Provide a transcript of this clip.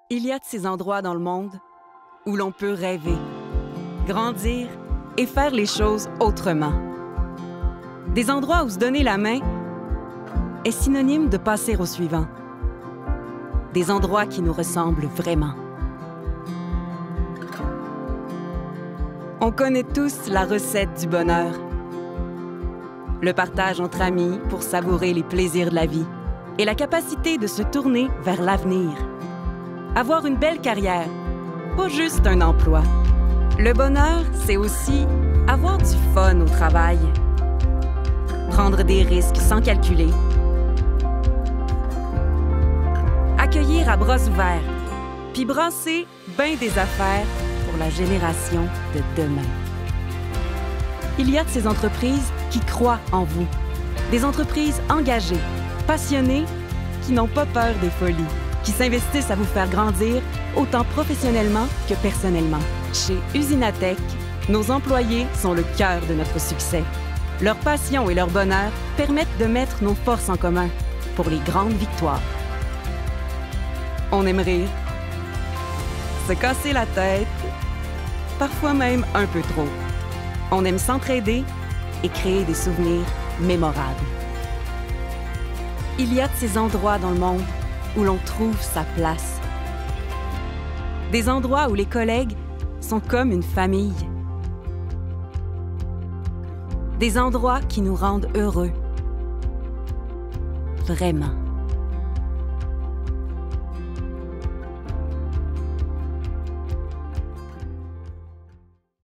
Il y a de ces endroits dans le monde où l'on peut rêver, grandir et faire les choses autrement. Des endroits où se donner la main est synonyme de passer au suivant. Des endroits qui nous ressemblent vraiment. On connaît tous la recette du bonheur. Le partage entre amis pour savourer les plaisirs de la vie et la capacité de se tourner vers l'avenir. Avoir une belle carrière, pas juste un emploi. Le bonheur, c'est aussi avoir du fun au travail. Prendre des risques sans calculer. Accueillir à bras ouverts, puis brasser bien des affaires pour la génération de demain. Il y a de ces entreprises qui croient en vous. Des entreprises engagées, passionnées, qui n'ont pas peur des folies, qui s'investissent à vous faire grandir autant professionnellement que personnellement. Chez Usinatech, nos employés sont le cœur de notre succès. Leur passion et leur bonheur permettent de mettre nos forces en commun pour les grandes victoires. On aime rire, se casser la tête, parfois même un peu trop. On aime s'entraider et créer des souvenirs mémorables. Il y a de ces endroits dans le monde où l'on trouve sa place. Des endroits où les collègues sont comme une famille. Des endroits qui nous rendent heureux. Vraiment.